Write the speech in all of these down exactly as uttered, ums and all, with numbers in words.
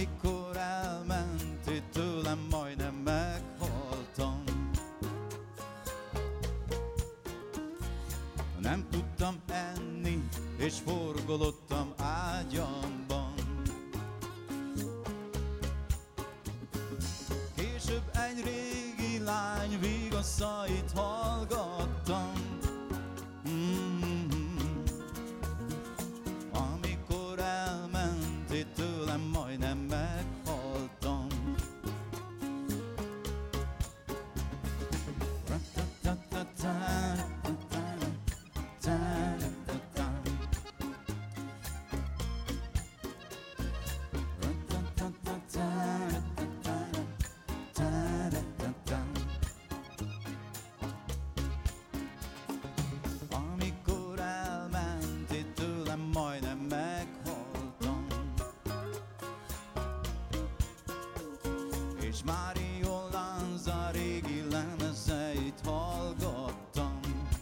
Amikor elmentél tőlem, majdnem meghaltam. Nem tudtam enni, és forgolottam ágyamban. Később egy régi lány vigaszait hallgattam. Mm-hmm. Amikor elmentél tőlem, majdnem meghaltam. Amikor elmentél tőlem, majdnem meghaltam. És Mario Lanza régi lemezeit hallgattam.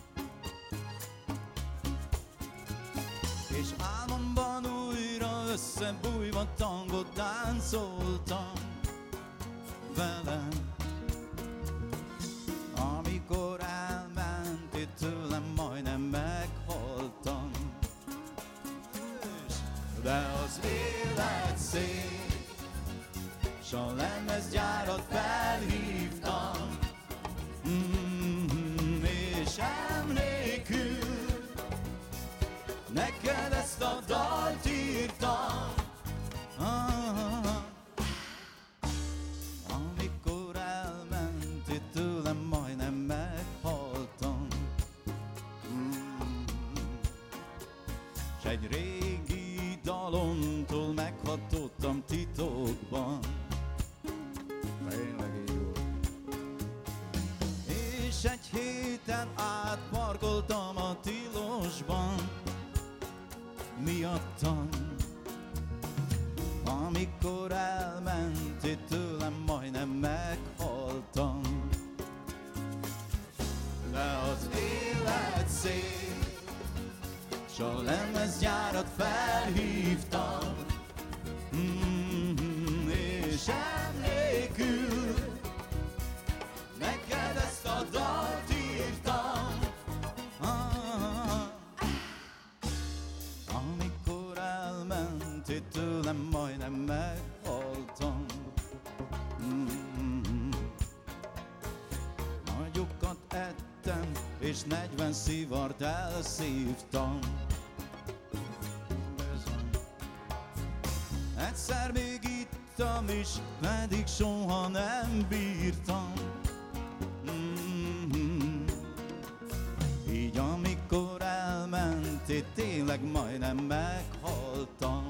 És álmomban újra összebújva tangot táncoltam velem. Amikor elmentél tőlem, majdnem meghaltam. De az élet szép, s a lemezgyárat felhívtam. Mm-hmm. És emlékül neked ezt a dalt írtam. Ah, amikor elmentél tőlem, majdnem meghaltam. Mm. S egy régi dalomtól meghatottam titokban. Tényleg így volt. És egy héten át parkoltam a tilosban miattam. Amikor elmentél tőlem, majdnem meghaltam. De az élet szép, s a lemezgyárat felhívtam. Mm-hmm. És emlékül neked ezt a dalt írtam. Ah, amikor elmentél tőlem, majdnem meghaltam. Mm-hmm. Nagyokat ettem, és negyven szivart elszívtam. Egyszer még ittam is, pedig soha nem bírtam. Mm-hmm. Így amikor elmentél, tényleg majdnem meghaltam.